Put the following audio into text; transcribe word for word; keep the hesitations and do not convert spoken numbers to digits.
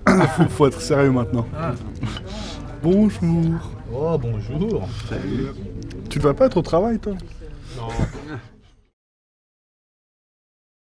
faut, faut être sérieux maintenant. Ah. Bonjour. Oh, bonjour. Tu ne vas pas être au travail, toi? Non.